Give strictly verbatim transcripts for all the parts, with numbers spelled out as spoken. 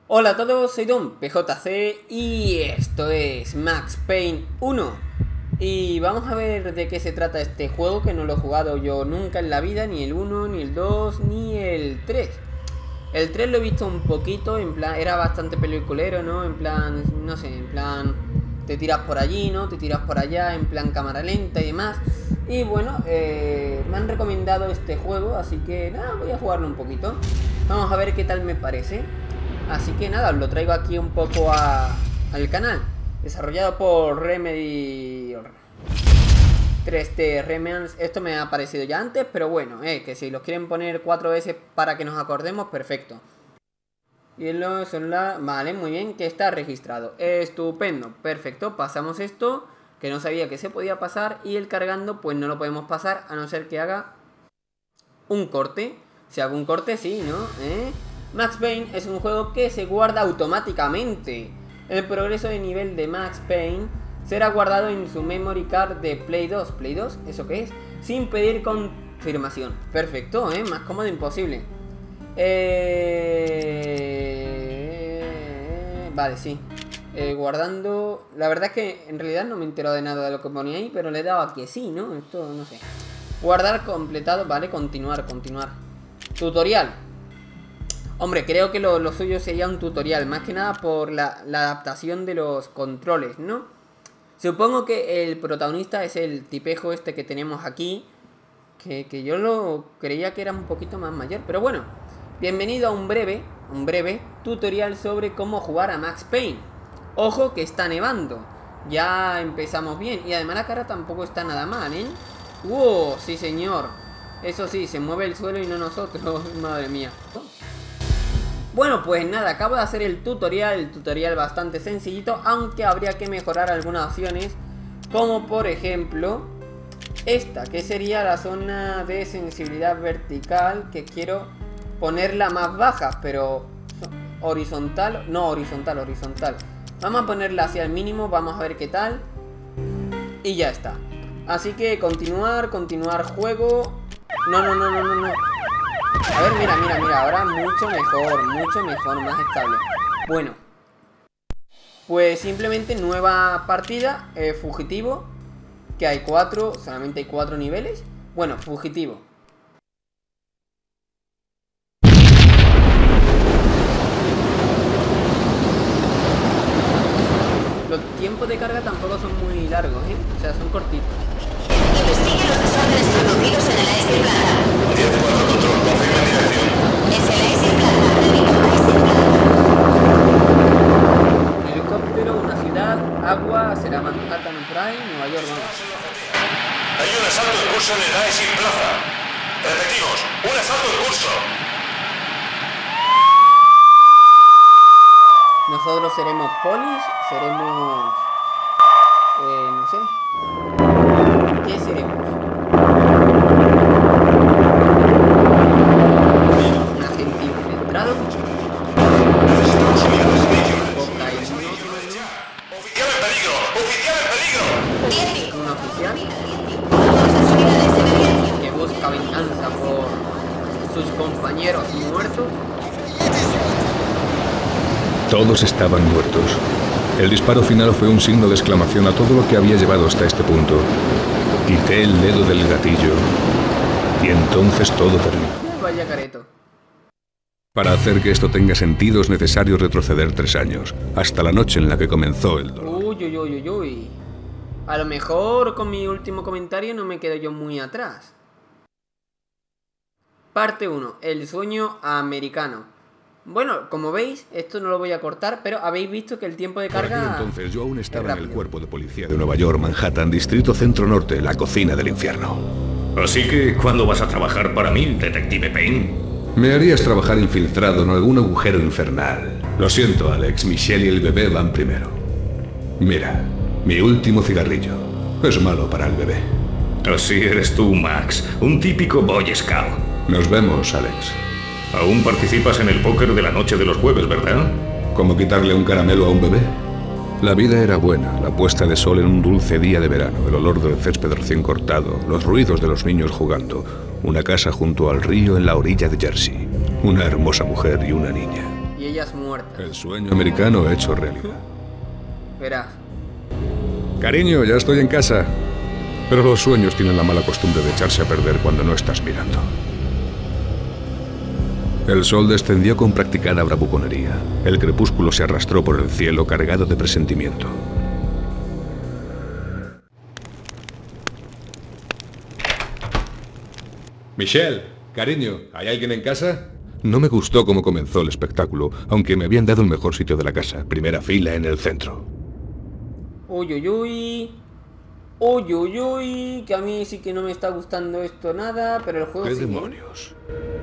Hola a todos, soy Don P J C y esto es Max Payne uno. Y vamos a ver de qué se trata este juego, que no lo he jugado yo nunca en la vida, ni el uno, ni el dos, ni el tres. El tres lo he visto un poquito, en plan, era bastante peliculero, ¿no? En plan, no sé, en plan, te tiras por allí, ¿no? Te tiras por allá, en plan cámara lenta y demás. Y bueno, eh, me han recomendado este juego, así que nada, voy a jugarlo un poquito. Vamos a ver qué tal me parece. Así que nada, os lo traigo aquí un poco a, al canal. Desarrollado por Remedy tres D Remnants. Esto me ha aparecido ya antes, pero bueno, eh, que si los quieren poner cuatro veces para que nos acordemos, perfecto. Y los son la... Vale, muy bien, que está registrado. Estupendo, perfecto, pasamos esto, que no sabía que se podía pasar. Y el cargando, pues no lo podemos pasar, a no ser que haga un corte. Si hago un corte, sí, ¿no? ¿Eh? Max Payne es un juego que se guarda automáticamente. El progreso de nivel de Max Payne será guardado en su memory card de Play dos. ¿Play dos? ¿Eso qué es? Sin pedir confirmación. Perfecto, ¿eh? Más cómodo imposible. Eh... Vale, sí. Eh, guardando... La verdad es que en realidad no me he enterado de nada de lo que ponía ahí, pero le he dado a que sí, ¿no? Esto no sé. Guardar completado. Vale, continuar, continuar. Tutorial. Hombre, creo que lo, lo suyo sería un tutorial, más que nada por la, la adaptación de los controles, ¿no? Supongo que el protagonista es el tipejo este que tenemos aquí, que, que yo lo creía que era un poquito más mayor, pero bueno. Bienvenido a un breve, un breve tutorial sobre cómo jugar a Max Payne. Ojo que está nevando, ya empezamos bien, y además la cara tampoco está nada mal, ¿eh? ¡Wow! Sí señor, eso sí, se mueve el suelo y no nosotros, madre mía. Bueno, pues nada, acabo de hacer el tutorial, el tutorial bastante sencillito, aunque habría que mejorar algunas opciones, como por ejemplo esta, que sería la zona de sensibilidad vertical, que quiero ponerla más baja, pero horizontal, no horizontal, horizontal. Vamos a ponerla hacia el mínimo, vamos a ver qué tal, y ya está. Así que continuar, continuar juego, no, no, no, no, no, no. A ver, mira, mira, mira, ahora mucho mejor, mucho mejor, más estable. Bueno, pues simplemente nueva partida, eh, fugitivo, que hay cuatro, solamente hay cuatro niveles. Bueno, fugitivo. Los tiempos de carga tampoco son muy largos, ¿eh? O sea, son cortitos. Investigue los desórdenes producidos en el A S Plata. diez cuatro control, confirma dirección. Es el A S Plata, repito, A S Plata. Helicóptero, una ciudad, agua, será Manhattan Prime, Nueva York, vamos. Hay un asalto en curso en el A S Plaza. Repetimos, un asalto en curso. Nosotros seremos polis, seremos... Eh, no sé. ¿Qué seremos? Un agente infiltrado. Oficial en peligro, oficial en peligro. Un oficial que busca venganza por sus compañeros muertos. Todos estaban muertos. El disparo final fue un signo de exclamación a todo lo que había llevado hasta este punto. Quité el dedo del gatillo y entonces todo terminó. Vaya careto. Para hacer que esto tenga sentido es necesario retroceder tres años, hasta la noche en la que comenzó el dolor. Uy, uy, uy, uy, uy. A lo mejor con mi último comentario no me quedo yo muy atrás. Parte uno. El sueño americano. Bueno, como veis, esto no lo voy a cortar, pero habéis visto que el tiempo de Por aquel carga... entonces yo aún estaba en el rápido. cuerpo de policía de Nueva York, Manhattan, Distrito Centro Norte, la cocina del infierno. Así que, ¿cuándo vas a trabajar para mí, detective Payne? Me harías trabajar infiltrado en algún agujero infernal. Lo siento, Alex, Michelle y el bebé van primero. Mira, mi último cigarrillo. Es malo para el bebé. Así eres tú, Max, un típico Boy Scout. Nos vemos, Alex. Aún participas en el póker de la noche de los jueves, ¿verdad? ¿Cómo quitarle un caramelo a un bebé? La vida era buena, la puesta de sol en un dulce día de verano, el olor del césped recién cortado, los ruidos de los niños jugando, una casa junto al río en la orilla de Jersey, una hermosa mujer y una niña. Y y ellas muertas. El sueño americano hecho realidad. Verás. Cariño, ya estoy en casa. Pero los sueños tienen la mala costumbre de echarse a perder cuando no estás mirando. El sol descendió con practicada bravuconería. El crepúsculo se arrastró por el cielo cargado de presentimiento. Michelle, cariño, ¿hay alguien en casa? No me gustó cómo comenzó el espectáculo, aunque me habían dado el mejor sitio de la casa, primera fila en el centro. Uy, uy, uy. Uy, uy, uy. Que a mí sí que no me está gustando esto nada, pero el juego ¿Qué sí. demonios?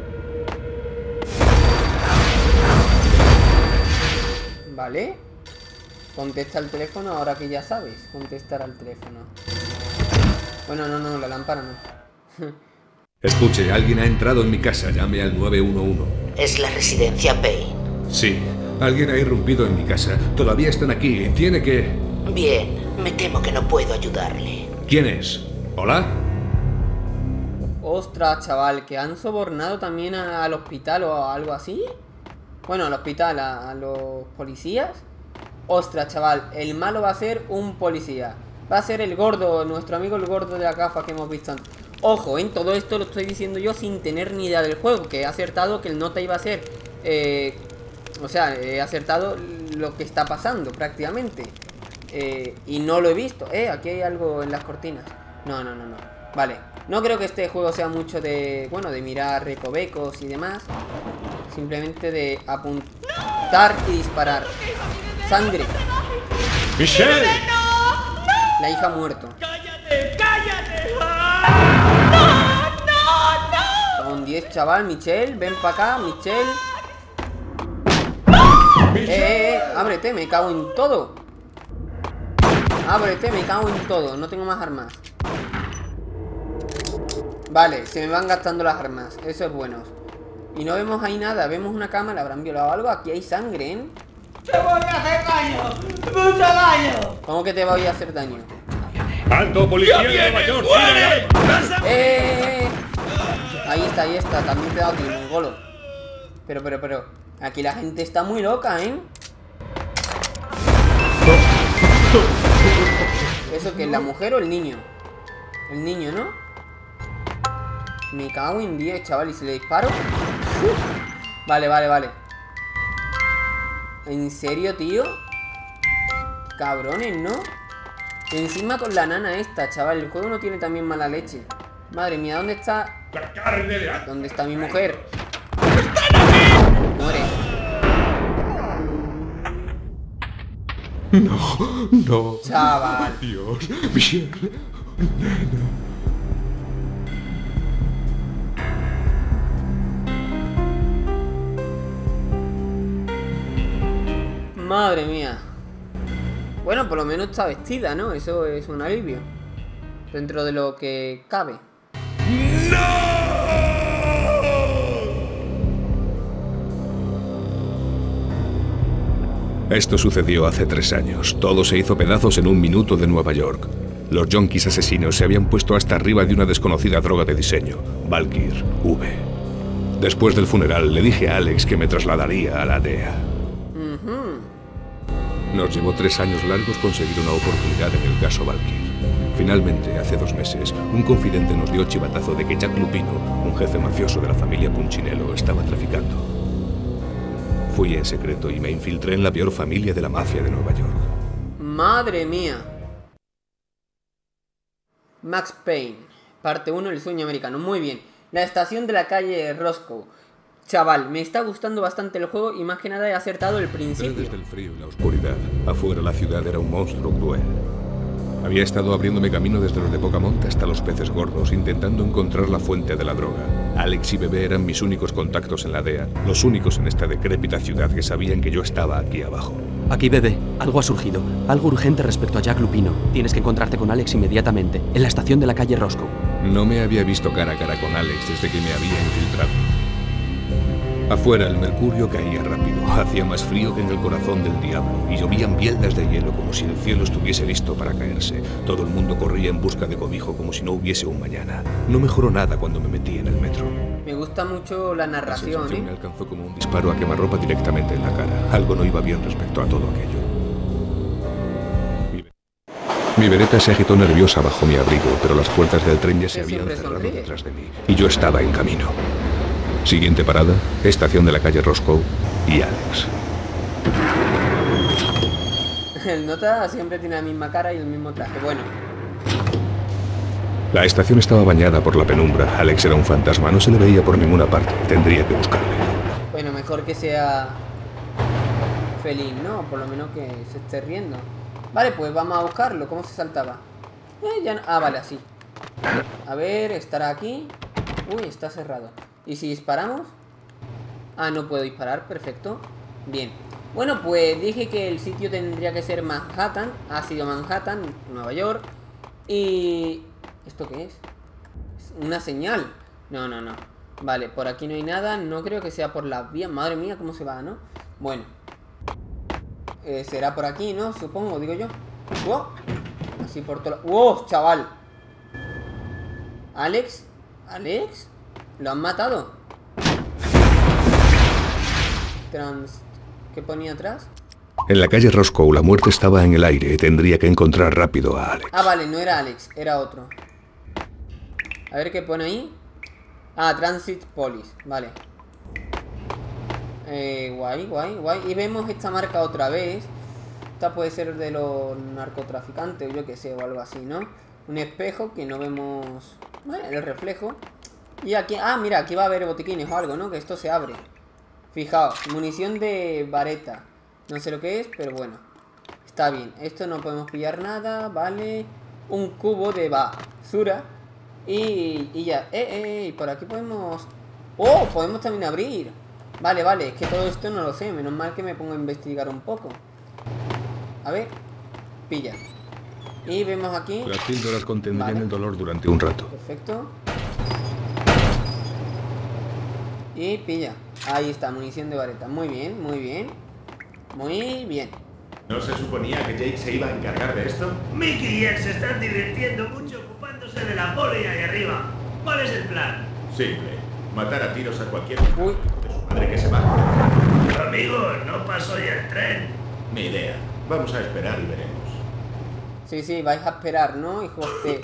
Vale. Contesta al teléfono ahora que ya sabes. Contestar al teléfono. Bueno, no, no, la lámpara no. Escuche, alguien ha entrado en mi casa, llame al nueve uno uno. Es la residencia Payne. Sí, alguien ha irrumpido en mi casa. Todavía están aquí, tiene que... Bien, me temo que no puedo ayudarle. ¿Quién es? ¿Hola? Ostras, chaval, que han sobornado también a- al hospital o algo así. Bueno, al hospital, a, a los policías. Ostras, chaval, el malo va a ser un policía. Va a ser el gordo, nuestro amigo el gordo de la gafa que hemos visto antes. Ojo, en todo esto lo estoy diciendo yo sin tener ni idea del juego, que he acertado que el nota iba a ser... Eh, o sea, he acertado lo que está pasando prácticamente. Eh, y no lo he visto. Eh, aquí hay algo en las cortinas. No, no, no, no. Vale. No creo que este juego sea mucho de... Bueno, de mirar recovecos y demás. Simplemente de apuntar y disparar. Sangre. ¡Michelle! La hija ha muerto. ¡Cállate! ¡Cállate! Con diez, chaval. Michelle, ven para acá. Michelle. Eh, eh, eh. Ábrete, me cago en todo. Ábrete, me cago en todo. No tengo más armas. Vale, se me van gastando las armas. Eso es bueno. Y no vemos ahí nada. Vemos una cama, ¿la habrán violado algo? Aquí hay sangre, ¿eh? ¡Te voy a hacer daño! ¡Mucho daño! ¿Cómo que te voy a hacer daño? ¡Alto, policía de Nueva York! ¡Tírale! ¡Eh, eh, eh! Ahí está, ahí está. También te he dado a ti, mongolo. Pero, pero, pero. Aquí la gente está muy loca, ¿eh? ¿Eso que es la mujer o el niño? El niño, ¿no? Me cago en diez, chaval. ¿Y si le disparo? Vale, vale, vale. ¿En serio, tío? Cabrones, ¿no? Encima con la nana esta, chaval. El juego no tiene también mala leche. Madre mía, ¿dónde está? ¡La carne de a- ¿Dónde está mi mujer? Muere. No, no. Chaval. Dios, Michelle. Madre mía. Bueno, por lo menos está vestida, ¿no? Eso es un alivio. Dentro de lo que cabe. Esto sucedió hace tres años. Todo se hizo pedazos en un minuto de Nueva York. Los yonkis asesinos se habían puesto hasta arriba de una desconocida droga de diseño, Valkyr V. Después del funeral le dije a Alex que me trasladaría a la D E A. Ujú. Nos llevó tres años largos conseguir una oportunidad en el caso Valkyr. Finalmente, hace dos meses, un confidente nos dio el chivatazo de que Jack Lupino, un jefe mafioso de la familia Punchinello, estaba traficando. Fui en secreto y me infiltré en la peor familia de la mafia de Nueva York. Madre mía. Max Payne, parte uno, el sueño americano. Muy bien. La estación de la calle Roscoe. Chaval, me está gustando bastante el juego y más que nada he acertado el Entré principio. desde el frío y la oscuridad. Afuera la ciudad era un monstruo cruel. Había estado abriéndome camino desde los de poca monta hasta los peces gordos, intentando encontrar la fuente de la droga. Alex y Bebé eran mis únicos contactos en la D E A, los únicos en esta decrépita ciudad que sabían que yo estaba aquí abajo. Aquí, Bebé. Algo ha surgido. Algo urgente respecto a Jack Lupino. Tienes que encontrarte con Alex inmediatamente, en la estación de la calle Roscoe. No me había visto cara a cara con Alex desde que me había infiltrado. Afuera el mercurio caía rápido, hacía más frío que en el corazón del diablo y llovían bieldas de hielo como si el cielo estuviese listo para caerse. Todo el mundo corría en busca de cobijo como si no hubiese un mañana. No mejoró nada cuando me metí en el metro. Me gusta mucho la La narración, sensación ¿eh? me alcanzó como un disparo a quemarropa directamente en la cara. Algo no iba bien respecto a todo aquello. Mi- Mi vereta se agitó nerviosa bajo mi abrigo, pero las puertas del tren ya se Que habían siempre cerrado sonríe. detrás de mí, y yo estaba en camino. Siguiente parada, estación de la calle Roscoe y Alex. El nota siempre tiene la misma cara y el mismo traje. Bueno, La estación estaba bañada por la penumbra. Alex era un fantasma, no se le veía por ninguna parte. Tendría que buscarle. bueno, mejor que sea feliz, ¿no? Por lo menos que se esté riendo. Vale, pues vamos a buscarlo. ¿Cómo se saltaba? Eh, ya no- Ah, vale, así. A ver, estará aquí. Uy, está cerrado. ¿Y si disparamos? Ah, no puedo disparar, perfecto. Bien. Bueno, pues dije que el sitio tendría que ser Manhattan. Ha sido Manhattan, Nueva York. Y... ¿esto qué es? ¿Es una señal? No, no, no. Vale, por aquí no hay nada. No creo que sea por las vías. Madre mía, cómo se va, ¿no? Bueno. Eh, será por aquí, ¿no? Supongo, digo yo. ¡Wow! Así por todo... ¡Wow, chaval! ¿Alex? ¿Alex? ¿Lo han matado? Trans... ¿Qué ponía atrás? En la calle Roscoe la muerte estaba en el aire. Tendría que encontrar rápido a Alex. Ah, vale, no era Alex, era otro. A ver qué pone ahí. Ah, Transit Police, vale. Eh, guay, guay, guay. Y vemos esta marca otra vez. Esta puede ser de los narcotraficantes o yo que sé, o algo así, ¿no? Un espejo que no vemos... Bueno, el reflejo. Y aquí... Ah, mira, aquí va a haber botiquines o algo, ¿no? Que esto se abre. Fijaos, munición de vareta. No sé lo que es, pero bueno. Está bien. Esto no podemos pillar nada, ¿vale? Un cubo de basura. Y, y ya. Eh, eh, y por aquí podemos... ¡Oh! Podemos también abrir. Vale, vale. Es que todo esto no lo sé. Menos mal que me pongo a investigar un poco. A ver. Pilla. Y vemos aquí... Las píldoras contendrían Vale. el dolor durante un rato. Perfecto. Y pilla. Ahí está, munición de vareta. Muy bien, muy bien. Muy bien. ¿No se suponía que Jake se iba a encargar de esto? Mickey y él se están divirtiendo mucho ocupándose de la poli ahí arriba. ¿Cuál es el plan? Simple. Matar a tiros a cualquier Uy. de su madre que se va. Amigos, no pasó ya el tren. Ni idea. Vamos a esperar y veremos. Sí, sí, vais a esperar, ¿no? Hijos de...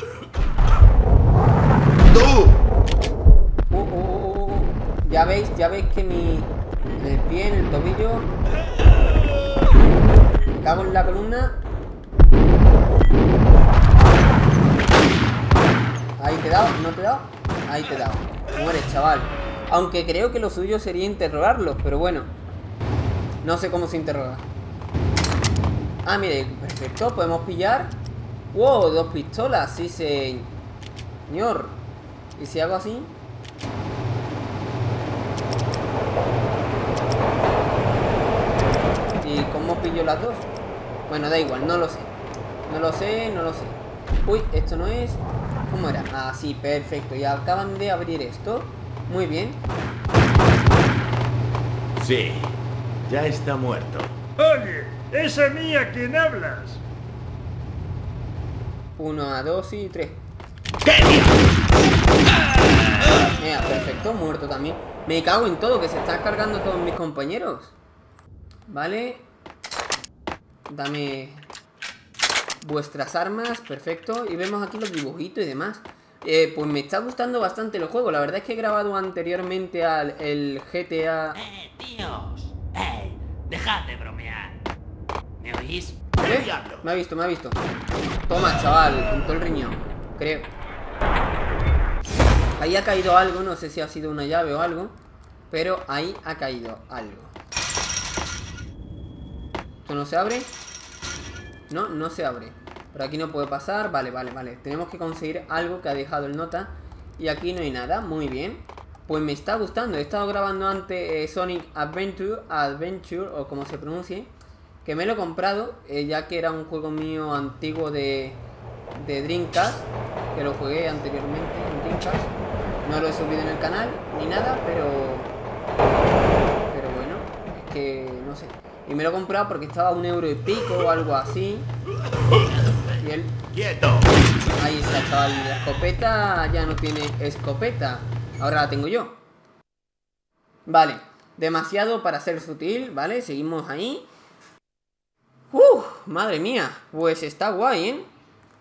Uh, uh, uh, uh. Ya veis, ya veis que mi... En el pie, en el tobillo... Me cago en la columna. Ahí te he dado, no te he dado. Ahí te he dado. Mueres, chaval. Aunque creo que lo suyo sería interrogarlos, pero bueno. No sé cómo se interroga. Ah, mire, perfecto, podemos pillar. Wow, dos pistolas, sí señor. ¿Y si hago así? ¿Y cómo pillo las dos? Bueno, da igual, no lo sé. No lo sé, no lo sé. Uy, esto no es... ¿Cómo era? Ah, sí, perfecto. Y acaban de abrir esto. Muy bien. Sí. Ya está muerto. Oye, es a mí a quien hablas. Uno, a dos y tres. Mira, perfecto, muerto también. Me cago en todo, que se está cargando todos mis compañeros. Vale. Dame vuestras armas, perfecto. Y vemos aquí los dibujitos y demás. Eh, pues me está gustando bastante el juego. La verdad es que he grabado anteriormente al el G T A. ¡Eh, tíos! ¡Eh! ¡Dejad de bromear! ¿Me oís? ¿Eh? Me ha visto, me ha visto. Toma, chaval, con todo el riñón. Creo. Ahí ha caído algo, no sé si ha sido una llave o algo. Pero ahí ha caído algo. ¿Esto no se abre? No, no se abre. Por aquí no puede pasar, vale, vale, vale. Tenemos que conseguir algo que ha dejado el nota. Y aquí no hay nada, muy bien. Pues me está gustando, he estado grabando antes eh, Sonic Adventure, Adventure o como se pronuncie. Que me lo he comprado, eh, ya que era un juego mío antiguo de, de Dreamcast. Que lo jugué anteriormente en Dreamcast. No lo he subido en el canal, ni nada, pero... que no sé. Y me lo he comprado porque estaba a un euro y pico o algo así. Y él... ¡Quieto! Ahí está, chaval. La escopeta ya no tiene escopeta. Ahora la tengo yo. Vale. Demasiado para ser sutil, ¿vale? Seguimos ahí. ¡Uf! Madre mía. Pues está guay, ¿eh?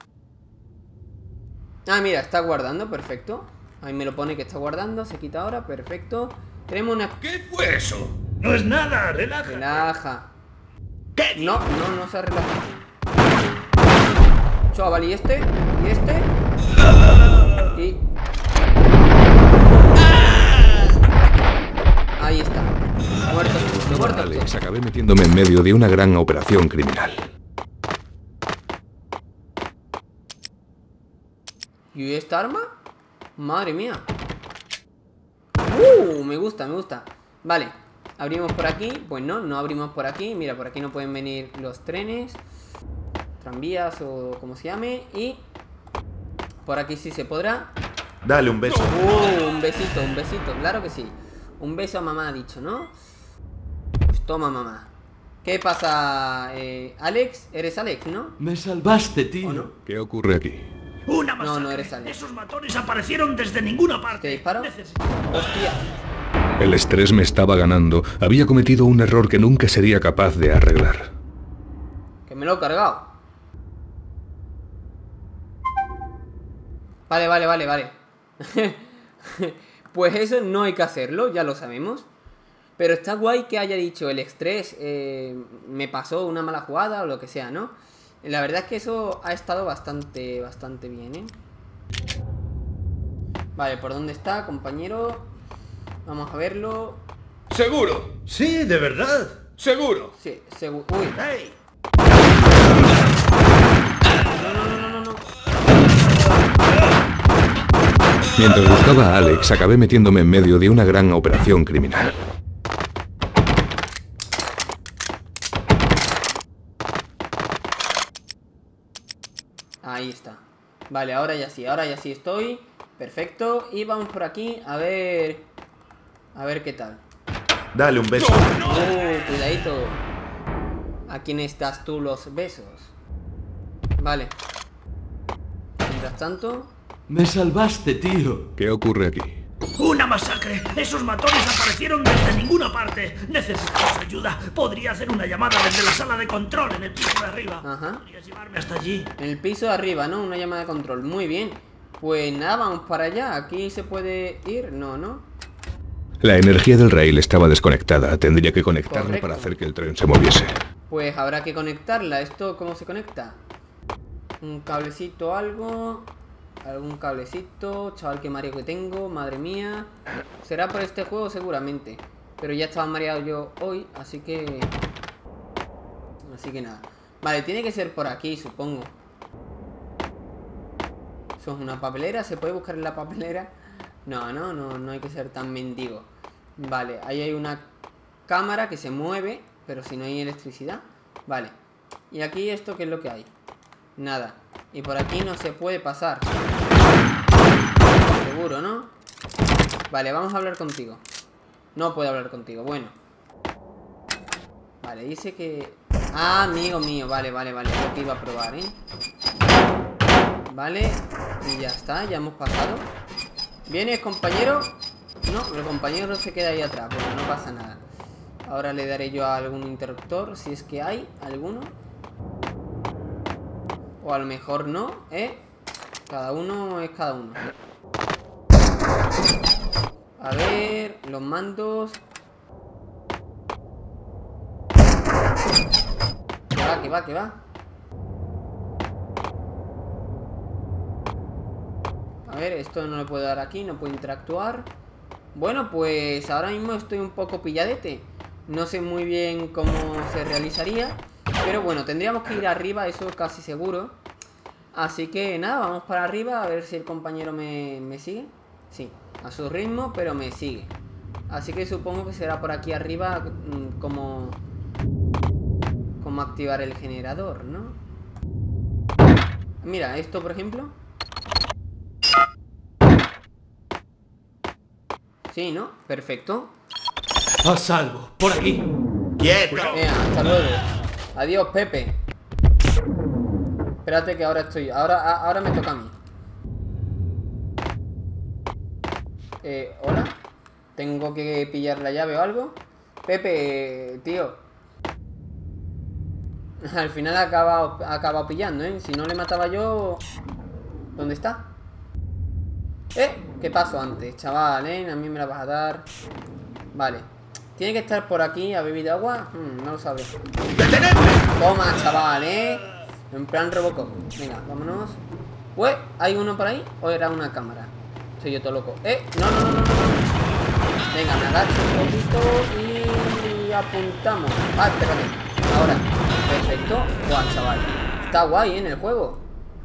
Ah, mira, está guardando, perfecto. Ahí me lo pone que está guardando. Se quita ahora, perfecto. Tenemos una... ¿Qué fue eso? No es nada, relaja. Relaja. ¿Qué? No, no, no se relaja. Chaval, ¿y este? ¿Y este? Y... Ahí está. Muerto, muerto. Alex, acabé metiéndome en medio de una gran operación criminal. ¿Y esta arma? Madre mía. Uh, me gusta, me gusta. Vale, abrimos por aquí. Pues no, no abrimos por aquí. Mira, por aquí no pueden venir los trenes, tranvías o como se llame. Y por aquí sí se podrá. Dale un beso. Uh, un besito, un besito, claro que sí. Un beso a mamá ha dicho, ¿no? Pues toma, mamá. ¿Qué pasa, eh, Alex? ¿Eres Alex, no? Me salvaste, tío. ¿O no? ¿Qué ocurre aquí? Una masacre. No, no eres Alex. Esos matones aparecieron desde ninguna parte. ¿Te disparo? Necesito... Hostia. El estrés me estaba ganando. Había cometido un error que nunca sería capaz de arreglar. Que me lo he cargado. Vale, vale, vale, vale. Pues eso no hay que hacerlo, ya lo sabemos. Pero está guay que haya dicho el estrés, eh, me pasó una mala jugada o lo que sea, ¿no? La verdad es que eso ha estado bastante, bastante bien, ¿eh? Vale, ¿por dónde está, compañero? Vamos a verlo. ¡Seguro! Sí, de verdad. ¡Seguro! Sí, seguro. Uy. ¡Hey! No, no, no, no, no. Mientras buscaba a Alex, acabé metiéndome en medio de una gran operación criminal. Ahí está. Vale, ahora ya sí, ahora ya sí estoy. Perfecto. Y vamos por aquí a ver... A ver qué tal. Dale un beso. Uh, cuidadito. ¿A quién estás tú los besos? Vale. Mientras tanto... Me salvaste, tío. ¿Qué ocurre aquí? ¡Una masacre! ¡Esos matones aparecieron desde ninguna parte! Necesitamos ayuda. Podría hacer una llamada desde la sala de control en el piso de arriba. Ajá. ¿Podrías llevarme hasta allí? En el piso de arriba, ¿no? Una llamada de control. Muy bien. Pues nada, vamos para allá. ¿Aquí se puede ir? No, ¿no? La energía del rail estaba desconectada. Tendría que conectarla Correcto. para hacer que el tren se moviese. Pues habrá que conectarla. ¿Esto cómo se conecta? Un cablecito, algo... Algún cablecito, chaval, qué mareo que tengo, madre mía. Será por este juego seguramente. Pero ya estaba mareado yo hoy, así que... Así que nada. Vale, tiene que ser por aquí, supongo. Eso es una papelera, ¿se puede buscar en la papelera? No, no, no, no hay que ser tan mendigo. Vale, ahí hay una cámara que se mueve, pero si no hay electricidad. Vale. ¿Y aquí esto qué es lo que hay? Nada. Y por aquí no se puede pasar. Seguro, ¿no? Vale, vamos a hablar contigo. No puedo hablar contigo, bueno. Vale, dice que... Ah, amigo mío, vale, vale, vale. Lo que iba a probar, ¿eh? Vale, y ya está, ya hemos pasado. ¿Vienes, compañero? No, el compañero se queda ahí atrás. Bueno, no pasa nada. Ahora le daré yo a algún interruptor, si es que hay alguno. O a lo mejor no, ¿eh? Cada uno es cada uno. A ver, los mandos. Que va, que va, que va. A ver, esto no le puedo dar aquí, no puedo interactuar. Bueno, pues ahora mismo estoy un poco pilladete. No sé muy bien cómo se realizaría. Pero bueno, tendríamos que ir arriba, eso casi seguro. Así que nada, vamos para arriba a ver si el compañero me, me sigue. Sí, a su ritmo, pero me sigue. Así que supongo que será por aquí arriba mmm, como... Como activar el generador, ¿no? Mira, esto por ejemplo. Sí, ¿no? Perfecto. A salvo, por aquí. ¡Quieto! Venga, hasta luego. Adiós, Pepe. Espérate que ahora estoy... Ahora, a- ahora me toca a mí. Eh, ¿hola? ¿Tengo que pillar la llave o algo? Pepe, tío. Al final ha acabado, ha acabado pillando, ¿eh? Si no le mataba yo... ¿Dónde está? ¿Eh? ¿Qué pasó antes, chaval, eh? A mí me la vas a dar... Vale. Tiene que estar por aquí. ¿Ha bebido agua? Hmm, no lo sabe. Toma, chaval, ¿eh? En plan Robocop. Venga, vámonos. Ué, ¿hay uno por ahí? ¿O era una cámara? Soy yo todo loco. ¿Eh? No, no, no, no, no. Venga, me agacho un poquito y apuntamos. Ah, espérate. Ahora. Perfecto. Guau, chaval. Está guay, ¿eh? En el juego.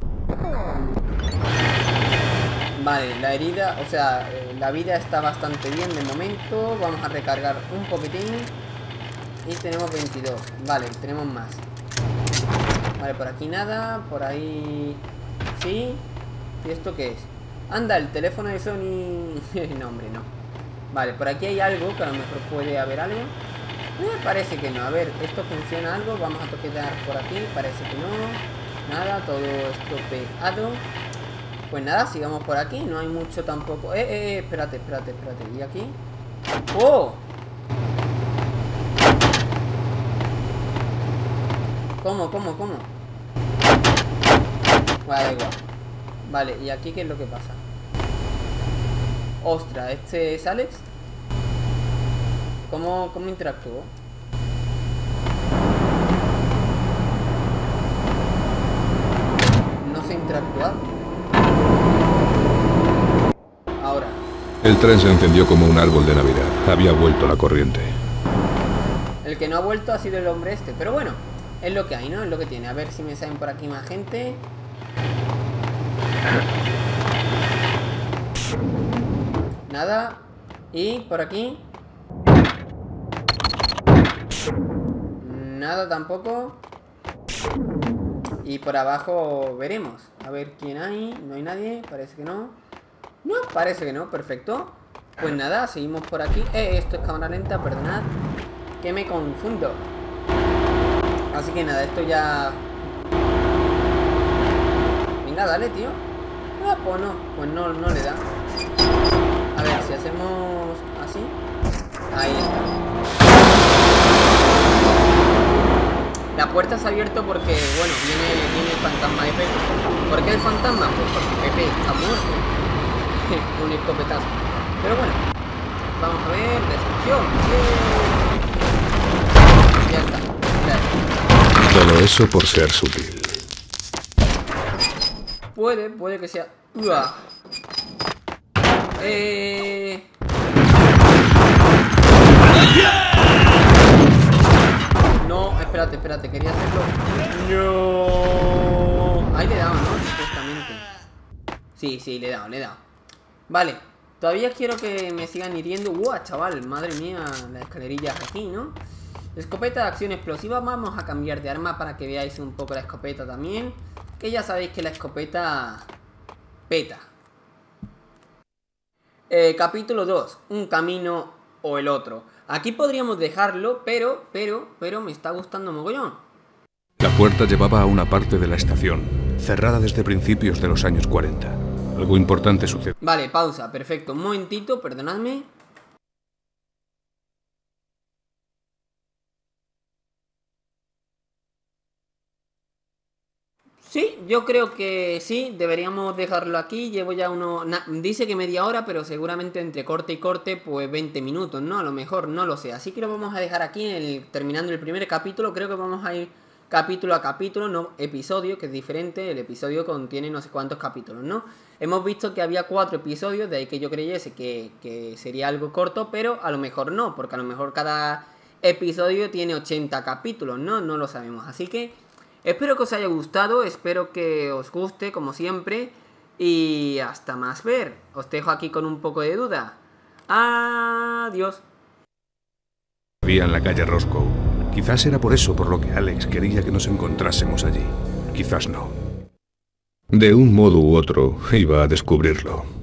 Vale, la herida, o sea, eh, la vida está bastante bien de momento. Vamos a recargar un poquitín. Y tenemos veintidós. Vale, tenemos más. Vale, por aquí nada. Por ahí... Sí. ¿Y esto qué es? Anda, el teléfono de Sony... No, hombre, no. Vale, por aquí hay algo, que a lo mejor puede haber algo. Me parece que no. A ver, ¿esto funciona algo? Vamos a toquetear por aquí. Parece que no. Nada, todo estropeado. Pues nada, sigamos por aquí. No hay mucho tampoco. Eh, eh, eh, espérate, espérate, espérate. ¿Y aquí? ¡Oh! ¿Cómo, cómo, cómo? Vale, da igual. Vale, ¿y aquí qué es lo que pasa? Ostras, ¿este es Alex? ¿Cómo, cómo interactuó? No sé interactuar. Ahora. El tren se encendió como un árbol de Navidad. Había vuelto la corriente. El que no ha vuelto ha sido el hombre este. Pero bueno, es lo que hay, ¿no? Es lo que tiene. A ver si me salen por aquí más gente. Nada. Y por aquí nada tampoco. Y por abajo veremos. A ver quién hay. No hay nadie, parece que no. No, parece que no, perfecto. Pues nada, seguimos por aquí. Eh, esto es cámara lenta, perdonad, que me confundo. Así que nada, esto ya... Venga, dale, tío. Ah, pues no, pues no, no le da. A ver, si hacemos así. Ahí está. La puerta se ha abierto porque, bueno, viene, viene el fantasma de Pepe. ¿Por qué el fantasma? Pues porque Pepe está muerto. Un escopetazo. Pero bueno, vamos a ver, destrucción. Ya está. Gracias. Todo eso por ser sutil. Puede, puede que sea... ¡Uah! Eh... No, espérate, espérate, quería hacerlo. No. Ahí le he dado, ¿no? Supuestamente. Sí, sí, le he dado, le he dado. Vale, todavía quiero que me sigan hiriendo. ¡Uah, chaval! Madre mía, las escalerillas aquí, ¿no? Escopeta de acción explosiva. Vamos a cambiar de arma para que veáis un poco la escopeta también. Que ya sabéis que la escopeta peta. Eh, capítulo dos. Un camino o el otro. Aquí podríamos dejarlo, pero, pero, pero me está gustando mogollón. La puerta llevaba a una parte de la estación, cerrada desde principios de los años cuarenta. Algo importante sucedió. Vale, pausa, perfecto. Un momentito, perdonadme. Sí, yo creo que sí, deberíamos dejarlo aquí. Llevo ya uno... na- dice que media hora, pero seguramente entre corte y corte, pues veinte minutos, ¿no? A lo mejor, no lo sé. Así que lo vamos a dejar aquí, en el, terminando el primer capítulo. Creo que vamos a ir capítulo a capítulo, no episodio, que es diferente. El episodio contiene no sé cuántos capítulos, ¿no? Hemos visto que había cuatro episodios, de ahí que yo creyese que, que sería algo corto, pero a lo mejor no, porque a lo mejor cada episodio tiene ochenta capítulos, ¿no? No lo sabemos, así que... espero que os haya gustado, espero que os guste, como siempre. Y hasta más ver. Os dejo aquí con un poco de duda. Adiós. Había en la calle Roscoe. Quizás era por eso por lo que Alex quería que nos encontrásemos allí. Quizás no. De un modo u otro, iba a descubrirlo.